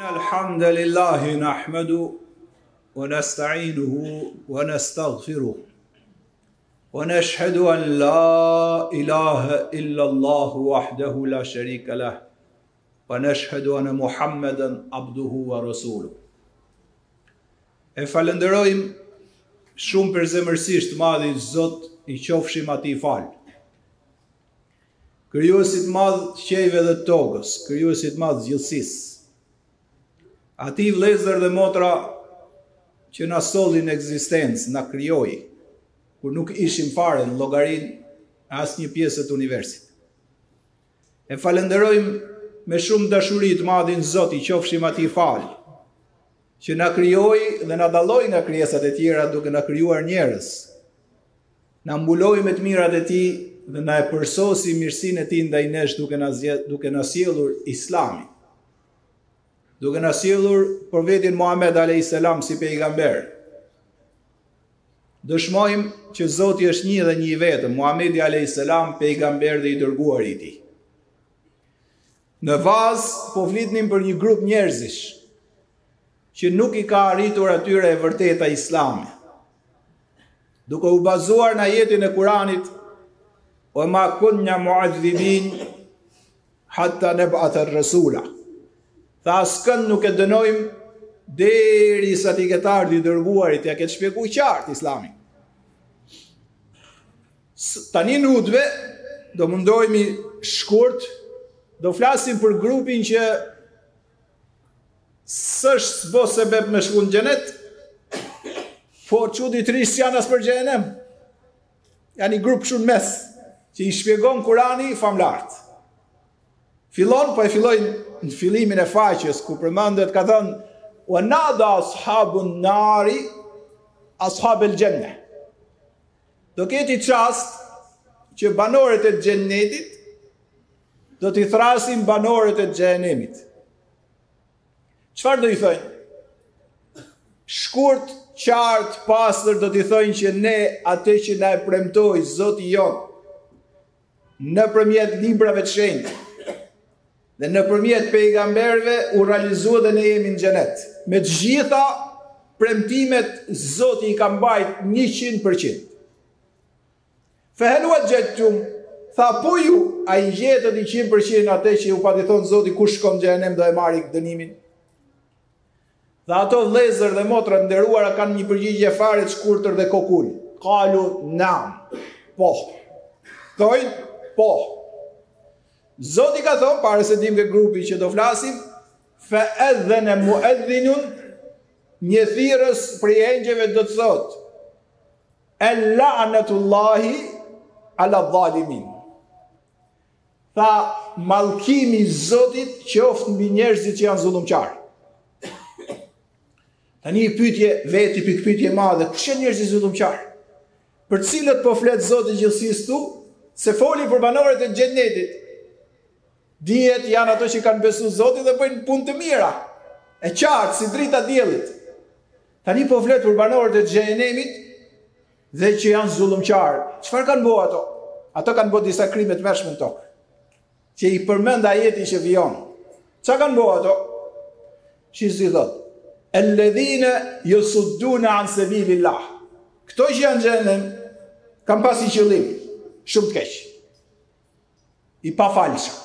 الحمد لله نحمده ونستعينه ونستغفره ونشهد أن لا إله إلا الله وحده لا شريك له ونشهد أن محمدا عبده ورسوله. E falenderojmë shumë përzemërsisht madhin Zot, i qofshim atij fal. Krijuesit madh të qiejve dhe të tokës, krijuesit madh të gjithësisë. Atij vëllezër dhe motra që na solli në ekzistencë, na krijoi kur nuk ishim fare në llogarinë e asnjë pjesë të universit. E falenderojmë me shumë dashuri të madhin Zot, i qofshim atij fal, që na krijoi dhe na dalloi nga krijesat e tjera duke na krijuar njerëz. Na mbuloi me të mirat e tij dhe na e përsosi mirësinë e tij ndaj nesh duke na sjellur Islamin. Duke na sjellur profetin Muhammed alayhis salam si pejgamber. Dëshmojmë që Zoti është një dhe një i vetëm, Muhamedi alayhis salam, pejgamber dhe i dërguari i tij. Në vazë po flitnim për një grup njerëzish që nuk i ka arritur atyre e vërteta Islami, duke u bazuar në ajetin e Kuranit: "Wa ma kunna mu'adhibin hatta nab'atha rasula." Tha, askën nuk e dënojmë derisa t'i ketë ardhur i dërguarit, ja ketë shpjeguar qartë Islamin. Tani në hutbe do mundohemi shkurt, do flasim për grupin që s'është bo sebeb me shku në xhenet, po çuditërisht janë as për xhenem. Janë një grup shumë mes, që i shpjegon Kurani famlart. Fillon, po e fillojnë në fillimin e faqes, ku përmendet, ka thënë: "Wa nada ashabun nari ashabel gjenne." Do keti çast që banorët e xhennetit do t'i thrasin banorët e xhenemit. Çfarë do i thënë? Shkurt, qartë, pastër do t'i thënë që ne atë që na e premtoi Zoti jon nëpërmjet librave të shenjtë dhe nëpërmjet pejgamberëve u realizua dhe ne jemi në xhenet. Me të gjitha premtimet Zoti i ka mbajt 100%. Fehelu ajtum, tha, po ju, a i gjetët 100% atë që ju pati thonë Zoti kush shkon në xhenem do e marri dënimin? Dhe ato vëllezër dhe motra nderuara kanë një përgjigje fare të shkurtër dhe kokul. Kalu nam. Po. Thojnë, po. Zoti ka thonë, pare se dim ke grupi që do flasim, fa edhene muedhinun, një thirrës prej engjëve do të thotë: "El la'natullahi ala dhalimin." Tha, mallkimi i Zotit qoftë mbi njerëzit që janë zullumqar. Tani i pyetje veti pikë pyetje madhe: kush janë njerëzit zullumqar? Për cilët po flet Zoti gjithësisë tu? Se foli për banorët e xhennetit. Dihet janë ato që kanë besuar Zotin dhe bëjnë punë të mira, e qartë si drita e diellit. Tani po flet për banorët e xhenemit dhe që janë zullumqar. Çfarë kanë bëu ato? Ato kanë bëu disa krime të mëshme në tokë, që i përmend ajeti që vijon. Çfarë kanë bëu ato? Si thotë: "Alladhina yasudduna an sabilillah." Këto që janë xhenem kanë pasi qëllim shumë të keq, i pafalshëm.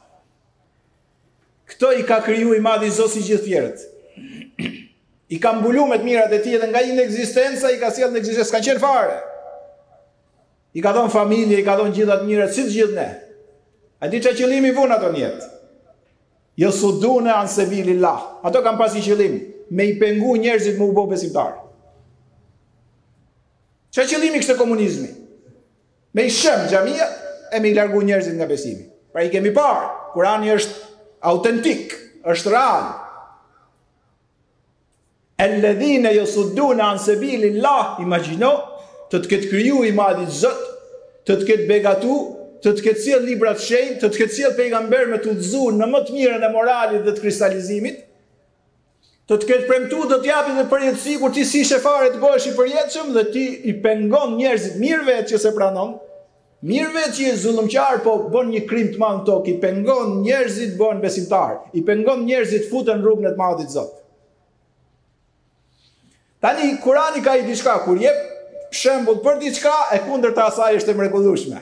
Këto i ka kriju i madhi Zoti si gjithë tjerët. I ka mbulu me të mirat e tij dhe nga inekzistenca i ka sjellë në ekzistencë, s'kan qenë fare. I ka dhënë familje, i ka dhënë gjitha të mirat, si të gjithë ne. A di çfarë qëllimi vun ato në jetë? Yasudduna an sabilillah. Ato kanë pasi qëllim me i pengu njerëzit më u bë besimtar. Çfarë qëllimi kishte komunizmi? Me i shëm xhamia e me i largu njerëzit nga besimi. Pra i kemi parë, Kurani është autentik, është real. Alladhina yasudduna an sabilillah, imagjino, të ketë kriju i madhi Zot, të ketë begatu, të ketë sjell libra të shenjtë, të ketë sjell pejgamber me të udhëzuar në më të mirën e moralit dhe të kristalizimit, të ketë premtuar do të japi dhe përjetësi kur ti si ishe fare të bëhesh i përjetshëm dhe ti i pengon njerëzit mirë vetë që se pranon, Mirë vetë që je zullumqar, po bën një krim të madh në tokë, i pengon njerëzit bën besimtar, i pengon njerëzit futen në rrugën e të madhit Zot. Tani Kurani ka i diçka, kur jep shembull për diçka, e kundërta asaj është e mrekullueshme.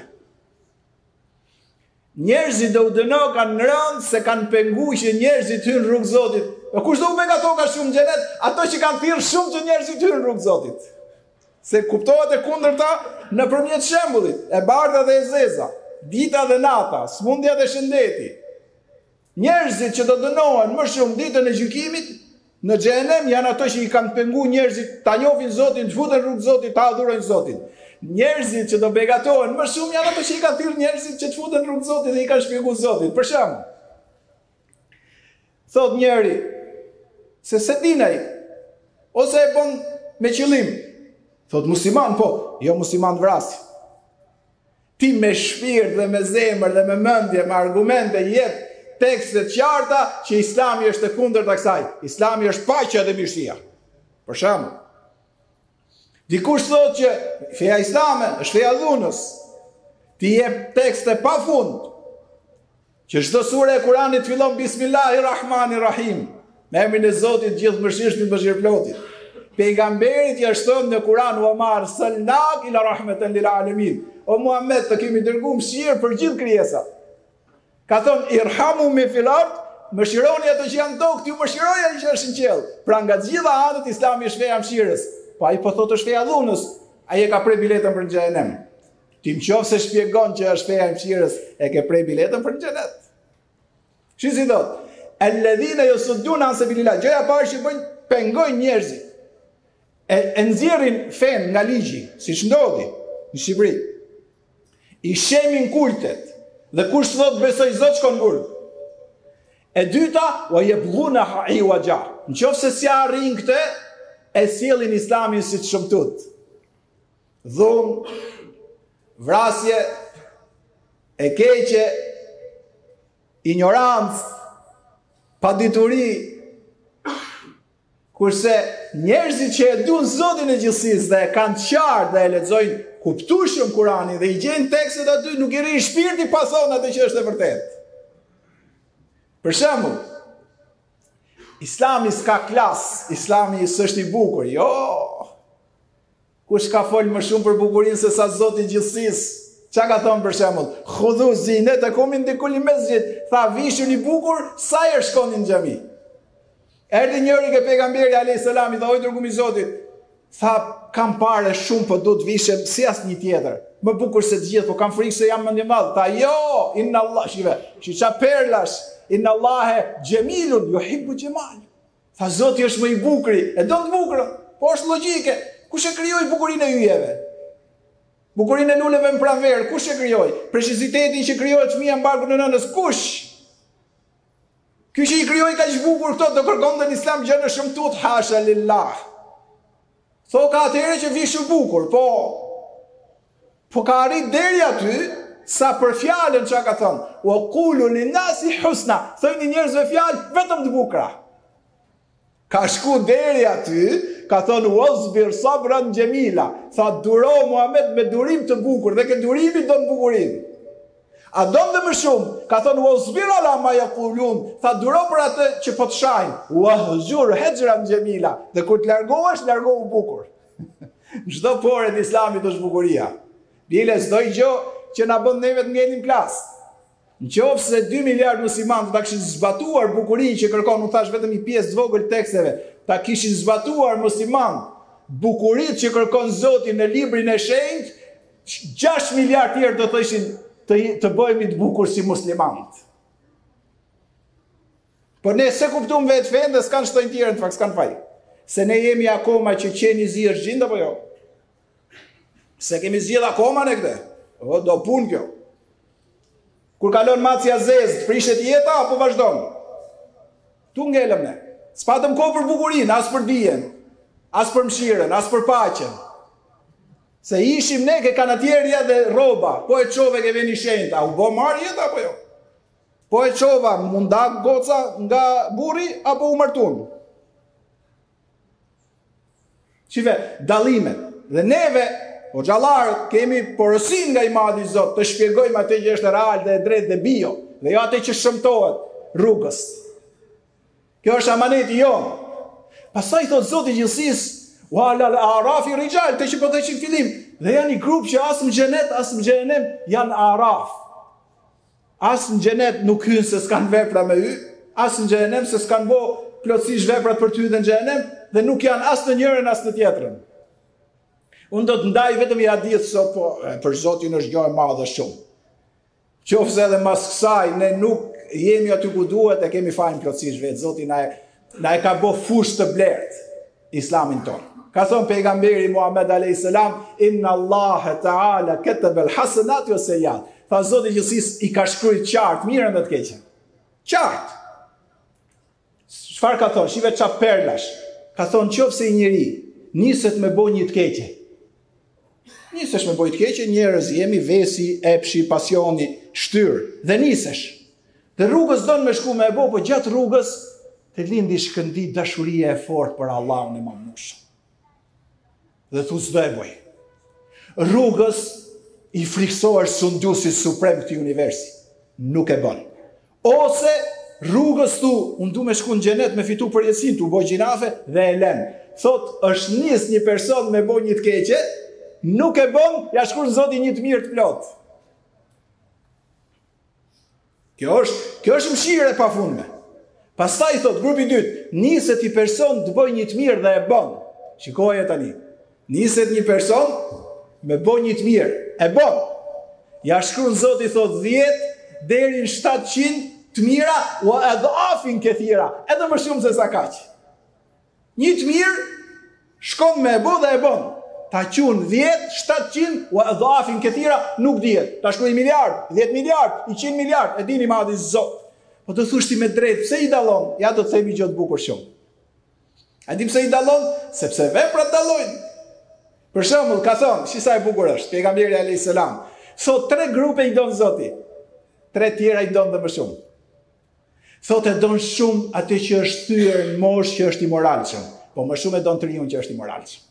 Njerëzit do u dëno kanë rënë se kanë penguar që njerëzit hynë në rrugë Zotit. Po kush do u bë nga toka shumë në xhenet? Ato që kanë thirrë shumë që njerëzit hynë në rrugë Zotit. Se kuptohet e kundërta nëpërmjet shembullit, e bardha dhe e zeza, dita dhe nata, smundja dhe shëndeti. Njerëzit që do dënohen më shumë ditën e gjykimit në xhenem janë ato që i kanë penguar njerëzit ta njohin Zotin, të futen në rrugë Zotit, ta adhurojnë Zotin. Njerëzit që do begatohen më shumë janë ato që i kanë thirrë njerëzit që të futen në rrugë Zotit dhe i kanë shpjeguar Zotin. Për shembull, thot njëri se dinaj ose e bën me qëllim. Thot musliman, po, jo musliman vrasi. Ti me shpirt dhe me zemër dhe me mendje, me argumente jep tekste të qarta që Islami është e kundërta kësaj. Islami është paqja dhe mirësia. Për shembull, dikush thot që feja islame është feja dhunës. Ti jep tekste pafund që çdo sure e Kuranit fillon Bismillahirrahmanirrahim, me emrin e Zotit gjithëmëshirshmit mëshirëplotit. Pejgamberit ja shton në Kur'an wa ma arsalnak ila rahmatan lil alamin. O Muhammed, të kemi dërguar mëshirë për gjithë krijesat. Ka thënë irhamu me fil ard, mëshironi ato që janë tokë, ju mëshiroj ato që është në qiell. Pra nga të gjitha anët Islami është feja mëshirës. Po ai po thotë është feja dhunës, ai e ka prej biletën për në xhenem. Ti nëse shpjegon që është feja mëshirës, e ke prej biletën për në xhenet. Shi si thot, alladhina yasudduna an sabilillah. Gjëja e parë që bëjnë pengojnë njerëzit. E nxjerrin fen nga ligji, siç ndodhi në Shqipëri. I shemin kultet, dhe kush thot besoj Zot shkon burg. E dyta, wa yabghuna iwaja. Nëse si arrin këtë, e sjellin Islamin si të shëmtut. Dhunë, vrasje, e keqe, ignorancë, padituri. Kurse njerëzit që e duan Zotin e gjithësisë dhe e kanë qartë dhe e lexojnë kuptueshëm Kur'anin dhe i gjejnë tekstet aty, nuk i rri shpirti pa thonë atë që është e vërtetë. Për shembull, Islami s'ka klas, Islami s'është i bukur. Jo. Kush ka fol më shumë për bukurinë se sa Zoti i gjithësisë? Çka ka thonë për shembull? Khudhu zinatakum inda kulli masjid. Tha vishun i bukur sa herë shkonin në xhami. Erdhi njëri ke pejgamberi alayhis salam i tha, o dërguar i Zotit, tha kam parë shumë, po do të vishem si asnjë tjetër. Më bukur se të gjithë, po kam frikë se jam mendje madh. Tha jo, inna Allah, shiva perlash, inna Allah jamilun yuhibbu jamal. Tha Zoti është më i bukuri, e do të bukurën. Po është logjike. Kush e krijoi bukurinë e yjeve? Bukurinë e luleve në pranverë, kush e krijoi? Prezisitetin që krijohet fëmia në barkun e nënës, kush? Ky që i krijoi kaq bukur këto do kërkonte në Islam gjë në shëmtut, hasha lillah. Thoka atëherë që vishu bukur, po ka arrit deri aty sa për fjalën çka ka thënë. Wa qulu lin-nasi husna. Thoni njerëzve fjalë vetëm të bukura. Ka shku deri aty, ka thënë wasbir sabran jamila. Tha duro Muhammed me durim të bukur dhe ke durimi do të bukurinë. A do dhe më shumë, ka thënë wasbir ala ma yaqulun. Tha duro për atë që po të shajnë. Wahjur hajran jamila. Dhe kur të largohesh, largohu bukur. Çdo porë të Islamit është bukuria. Bile s'do i gjë që na bën neve të ngelim plas. Nëse 2 miliard muslimanë ta kishin zbatuar bukurinë që kërkon, u thash vetëm një pjesë të vogël tekseve, ta kishin zbatuar muslimanë bukurinë që kërkon Zoti në librin e shenjtë, 6 miliard tjerë do thoshin të bëhemi të bukur si muslimanët. Po ne se kuptum vetë fen dhe s'kan shtojnë tjerën, të fakt s'kan faj. Se ne jemi akoma që qeni zi është gjinda, po jo. Se kemi zgjidh akoma në këtë. O, do pun kjo. Kur kalon macja zezë, të prishet jeta, apo vazhdon? Tu ngelëm ne. S'patëm kohë për bukurinë, as për dijen, as për mshiren, as për paqen. Se ishim ne ke kanatjerja dhe roba, po e qove ke veni shenjta, u bo marrë jeta, apo jo? Po e qova, mundak goca nga burri, apo u martun? Qive, dalimet. Dhe neve, o xhallarët, kemi porosin nga i madhi Zot të shpjegojmë atë që është real dhe e drejtë dhe bio, dhe jo atë që shëmtohet rrugës. Kjo është amaneti jonë. Pastaj thot Zoti i gjithësisë, wa alal arafi rijal, të që po thëshin fillim, dhe janë një grup që as në xhenet, as në xhenem janë araf. As në xhenet nuk hyn se s'kan vepra me hy, as në xhenem se s'kan bo plotësisht veprat për ty dhe në xhenem, dhe nuk janë as në njërin as në tjetrën. Unë do të ndaj vetëm i hadith sot, po për Zotin është gjë e madhe shumë. Qofse edhe mas kësaj ne nuk jemi aty ku duhet, e kemi fajin plotësisht vetë. Zoti na e ka bë fushë të blertë Islamin tonë. Ka thonë pejgamberi Muhammed a.s. Inna Allah ta'ala kataba al-hasanat wa sayyiat. Tha Zoti i gjithësisë i ka shkruar qartë mirën dhe të keqen. Qartë. Çfarë ka thonë? Shive çfarë perlash. Ka thonë nëse i njeri niset me bë një të keqe. Nisesh me bë të keqe, njerëz jemi, vesi, epshi, pasioni, shtyr, dhe nisesh. Dhe rrugës don me shku me e bë, po gjatë rrugës të lindi shkëndi dashuria e fortë për Allahun e Madhnushëm. Dhe thu s'do e bëj. Rrugës i friksohesh sundusi suprem këtij universi. Nuk e bën. Ose rrugës thu, unë du me shku në xhenet me fitu përjetësin, tu boj gjinafe dhe e lem. Thot, është nis një person me boj një të keqe, nuk e bën, ja shkur në Zoti një të mirë të plot. Kjo është mëshirë e pafundme. Pastaj thot, grupi dytë, niset i person të bëj një të mirë dhe e bën. Shikoje tani. Niset një person me boj një të mirë, e bën. Ja shkur në Zoti thot 10 deri në 700 të mira, wa adhafin kathira, edhe më shumë se sa kaq. Një të mirë shkon me e bë dhe e bën. Ta qun 10, 700, wa adhafin kathira, nuk dihet. Ta shkruaj miliard, 10 miliard, 100 miliard, e dini madhi Zot. Po të thush ti me drejt, pse i dallon? Ja do të themi gjë të bukur shumë. A di pse i dallon? Sepse veprat dallojnë. Për shembull, ka thonë, sa e bukur është, pejgamberi alayhis salam, thot 3 grupe i don Zoti. 3 tjera i don dhe më shumë. Thot e don shumë atë që është thyer në moshë që është i moralshëm, po më shumë e don triun që është i moralshëm.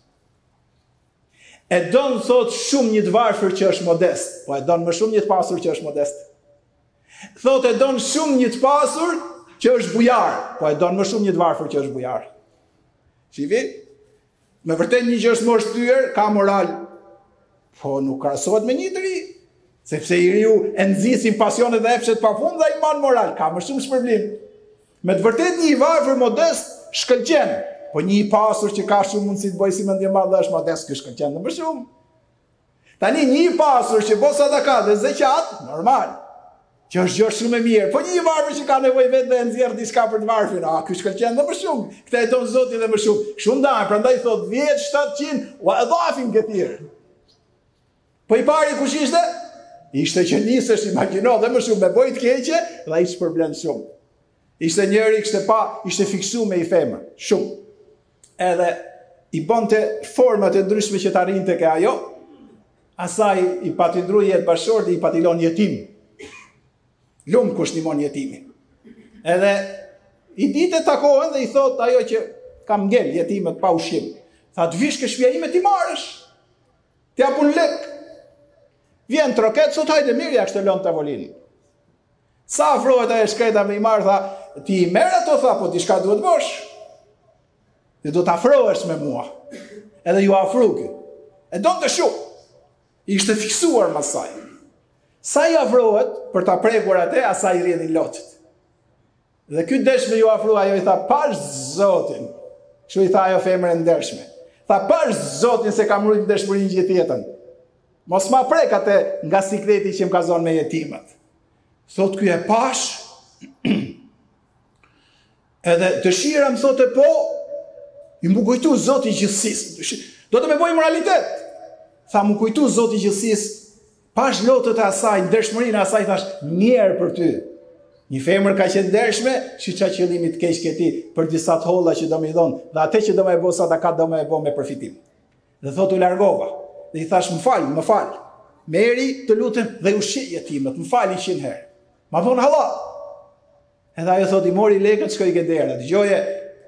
E don thot shumë një të varfër që është modest, po e don më shumë një të pasur që është modest. Thot e don shumë një të pasur që është bujar, po e don më shumë një të varfër që është bujar. Shivi? Me vërtet një që është moshë thyer ka moral, po nuk krahasohet me një të ri. Sepse i riu e nxisin pasionet dhe epshet pafund dhe i man moral, ka më shumë shpërblim. Me të vërtet një i varfër modest shkëlqen, po një i pasur që ka shumë mundësi të bëjë si mendje madhe është modest, ky shkëlqen më shumë. Tani një i pasur që bën sadaka dhe zeqat, normal, që është gjë shumë e mirë, po një i varfër që ka nevojë vetë dhe nxjerr diçka për të varfrin, ky shkëlqen më shumë. Këtë e don Zoti dhe më shumë. Shumë ndaj, prandaj thot 10, 700, wa adhafin kathir. Po i pari kush ishte? Ishte që nisesh, imagjino, dhe më shumë me bojë të keqe, dhe ai shpërblen shumë. Ishte njëri ishte fiksuar me i femër, shumë. Edhe i bonte format e ndryshme që të arrinte ke ajo, asaj i pati ndrui jetë bashkëshorti, i pati lon jetim. Lumë kush ndihmon jetimin. Edhe i ditë takohen dhe i thot ajo që kam ngel jetimet pa ushqim. Tha të vish ke shtëpia ime ti marrësh. Ti japun lek. Vjen troket, sot hajde mirë ja kështë lënë tavolinin. Sa afrohet ajo shkreta me i marrë, tha, ti i merr ato, tha, po diçka duhet bësh. Dhe do të afrohesh me mua. Edhe ju afru ky. E do të shumë. Ishte fiksuar më saj. Sa i afrohet për ta prekur atë, asaj i rrjedhin loçet. Dhe ky desh me ju afru, ajo i tha, pash Zotin. Kështu i tha ajo femër e ndershme. Tha, pash Zotin se kam rrit dëshmërinë gjithë jetën. Mos ma prek atë nga sikleti që më ka zonë me jetimet. Thot ky e pash. Edhe dëshira më thotë po, i më kujtu Zoti i gjithësisë. Do të më bëj moralitet. Tha më kujtu Zoti i gjithësisë. Pash lotët e asaj, ndershmërinë e asaj, thash, njerë për ty. Një femër ka qenë ndershme, që qa qëllimit keq këti për disa të holla që do me i dhonë, dhe atë që do me e bo sadaka do me e bo me përfitim. Dhe thot u largova, dhe i thash, më falë, meri të lutem dhe ushqej jetimet, më falë 100 herë. Ma thonë halal. Edhe ajo thot, i mori lekët, shkoj ke dera,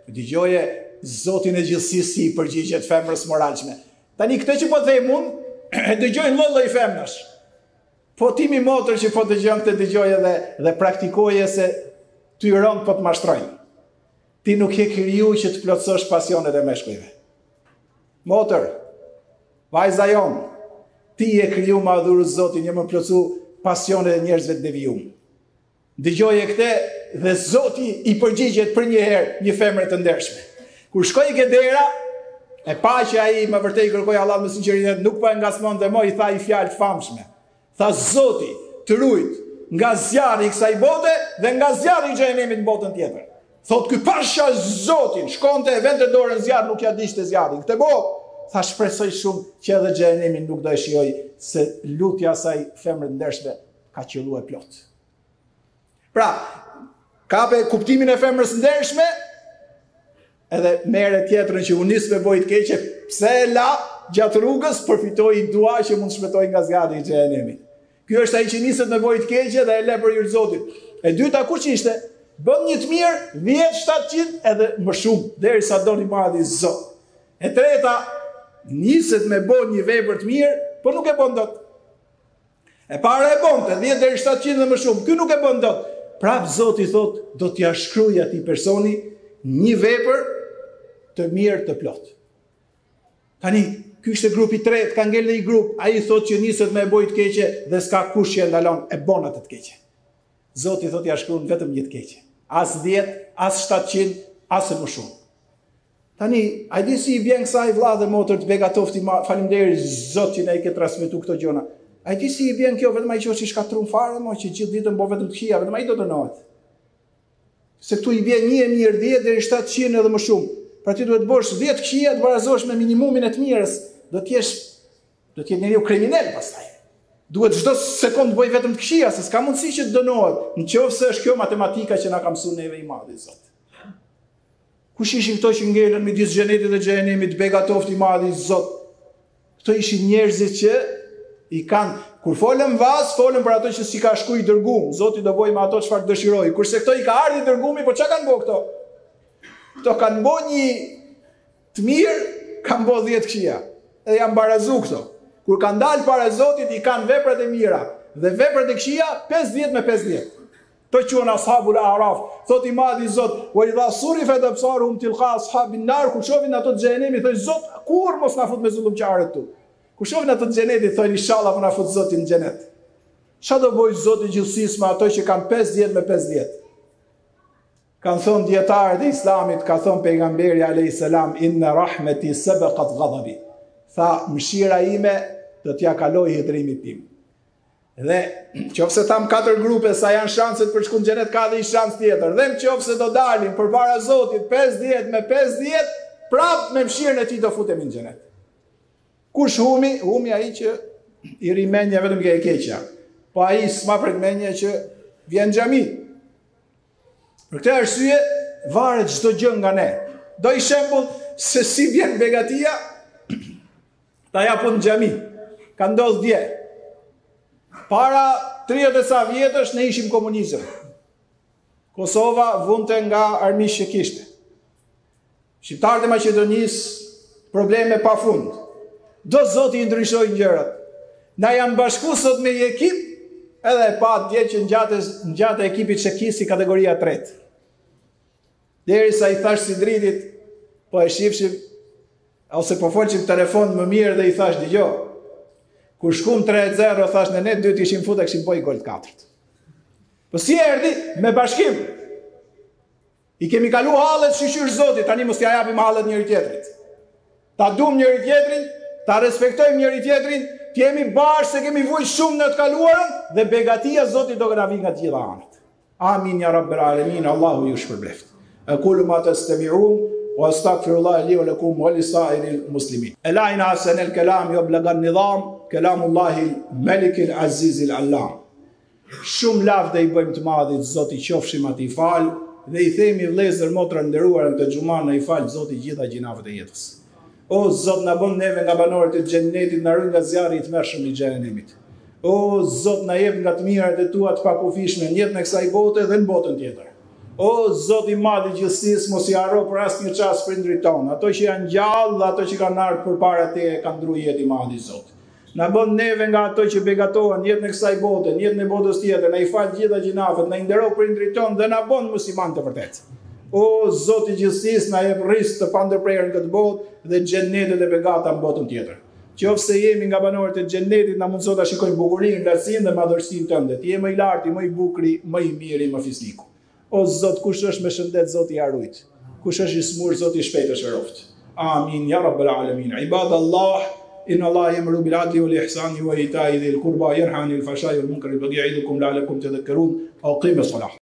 dëgjoje Zotin e gjithësisë si i përgjigjet femrës moralshme. Tani këtë që po them unë, e dëgjojnë lloj femnash. Po ti mi motër që po dëgjon të dëgjoj dhe praktikoje se ty rënd po të mashtrojnë. Ti nuk je kriju që të plotësosh pasionet e meshkujve. Motër, vajza jonë, ti je kriju ma dhurë Zotin, një më plotësu pasionet e njerëzve të devijum. Dëgjoje këte dhe Zoti i përgjigjet për një herë një femër të ndershme. Kur shkoj ke dera, e pa që ai më vërtet kërkoi Allah me sinqeritet, nuk po e ngasmon dhe më i tha i fjalë të famshme. Tha Zoti, të rujt nga zjarri i kësaj bote dhe nga zjarri i xhenemit në botën tjetër. Thot ky pasha Zotin, shkonte e vente dorën zjarr, nuk ja diçte zjarrin. Këtë botë, tha shpresoj shumë që edhe xhenemin nuk do e shijoj se lutja e asaj femre të ndershme ka qelluar plot. Pra, kape kuptimin e femrës ndershme, edhe mere tjetrën që u nis me bojt keqe, pse e la gjatë rrugës, përfitoi dua që mund shpëtoi nga zjarri i xhenemit. Ky është ai që niset me bojt keqe dhe e le për hir Zotit. E dyta kush ishte? Bën një të mirë, 10-700 edhe më shumë, derisa doni madhi Zot. E treta, niset me bën një vepër të mirë, por nuk e bën dot. E para e bonte, 10-700 dhe më shumë, ky nuk e bën dot. Prap Zoti thot, do t'ja shkruaj atij personi një vepër të mirë të plot. Tani, ky ishte grupi i tretë, ka ngel në një grup, ai thot që niset me bojë të keqe dhe s'ka kush që e ndalon, e bën atë të keqe. Zoti thot ja shkruan vetëm një të keqe. As 10, as 700, as më shumë. Tani, a di si i bjen kësaj vëlla dhe motër të begatofti, faleminderit Zot që na i ke transmetuar këto gjëra. A di si i bjen kjo vetëm ai që është i shkatrum fare, mo që gjithë ditën po vetëm të këqija, vetëm ai do të dënohet. Se këtu i bjen 1 e mirë, 10 deri 700 edhe më shumë. Pra ti duhet të bësh 10 këqija të barazosh me minimumin e të mirës, do të jetë njeriu kriminal pastaj. Duhet çdo sekond bëj vetëm të këqija, se s'ka mundësi që të dënohet, nëse është kjo matematika që na ka mësuar neve i madhi Zot. Kush ishin këto që ngelen midis xhenetit dhe xhenemit, begatofti i madhi Zot? Këto ishin njerëzit që i kanë, kur folën vas, folën për ato që si ka shku i dërgum, Zoti do bëj me ato çfarë dëshiroj. Kurse këto i ka ardhi dërgumi, po çka kanë bë këto? Këto kanë bë një të mirë, kanë bë 10 këqija. Edhe janë barazu këto. Kur kanë dalë para Zotit, i kanë veprat e mira dhe veprat e këqija 50 me 50. To quhen ashabul araf. Thot i madhi Zot, "Wa idha surifat absaruhum tilqa ashabin nar", kur shohin ato të xhenemi, thoj Zot, kur mos na fut me zullumçarët tu. Kur shohin ato të xhenetit, thojnë inshallah po na fut Zoti në xhenet. Çfarë do bëj Zoti gjithësisë me ato që kanë 50 me 50? Kanë thonë dietarët e Islamit, ka thonë pejgamberi alayhis salam, "Inna rahmeti sabaqat ghadabi." Tha, mëshira ime do t'ja kaloj hidrimit tim. Dhe qofse tam 4 grupe sa janë shanset për shku në xhenet, ka dhe i shans tjetër. Dhe qofse do dalin përpara Zotit 50 me 50, prap me mëshirën e tij do futemi në xhenet. Kush humi? Humi ai që i rimenja vetëm nga e keqja. Po ai s'ma pret menja që vjen në xhami. Për këtë arsye varet çdo gjë nga ne. Do i shembull se si vjen begatia, ta japun në xhami. Ka ndodhur dje. Para 30 sa vjetësh ne ishim komunizëm. Kosova vunte nga armiqtë që kishte. Shqiptarët e Maqedonisë probleme pafund. Do Zoti i ndryshojë gjërat. Na janë bashku sot me një ekip, edhe e pa dje që ngjatë ekipit Çekisi kategoria 3. Derisa i thash Sidritit, po e shifshim ose po folshim telefon më mirë dhe i thash dëgjoj. Kur shkum 3-0, thash në ne, 2 ishim futa, kishim boj gol 4. Po si erdhi? Me bashkim. I kemi kalu hallet shqyr Zotit, tani mos t'ja japim hallet njëri tjetrit. Ta dum njëri tjetrin, ta respektojmë njëri tjetrin, t'jemi bashkë se kemi vujt shumë në të kaluarën dhe begatia Zotit do na vi nga të gjitha anët. Amin ya rabbel alamin, Allahu ju shpërbleft. Aqulu ma tastami'un wa astaghfirullah li wa lakum wa lisa'iril muslimin. Elajna hasan al-kalam yablaga an-nizam, kalamullahi al-malik al-aziz al-allam. Shumë lavde i bëjmë të madhit, Zoti qofshim atij fal dhe i themi vëllezër motra nderuar në të xhuman na i fal Zoti gjitha gjinafet e jetës. O Zot na bën neve nga banorët e xhennetit, na ruaj nga zjarri i tmerrshëm i xhenemit. O Zot na jep nga të mirat e tua të pakufishme në jetën e kësaj bote dhe në botën tjetër. O Zot i madh i gjithësisë, mos i harro për asnjë çast prindrit tonë, ato që janë gjallë dhe ato që kanë ardhur përpara teje kanë ndruar jetë i madh i Zot. Na bën neve nga ato që begatohen jetën e kësaj bote, jetën e botës tjetër, na I fal gjitha gjinafet, na I nderoj prindrit tonë dhe na bën musliman të vërtetë. O Zoti I gjithësisë, na jep rrizq të pandërprerur në këtë botë dhe xhenetet e begata në botën tjetër. Qofse jemi nga banorët e xhenetit, na mundëso ta shikojmë bukurinë, lartësinë dhe madhështinë tënde. Ti je më I larti, më I bukuri, më I miri, më fisniku. O Zot, kush është me shëndet, Zoti I harujt. Kush është I smur, Zoti I shpejt e shëroft. Amin ya rabbal alamin. Ibadallah, inna Allah yamuru bil adli wal ihsani wa ita'i dhil qurba yarhani al fahsha'i wal munkari wal baghi ya'idukum la'allakum tadhakkarun. Aqimus salah.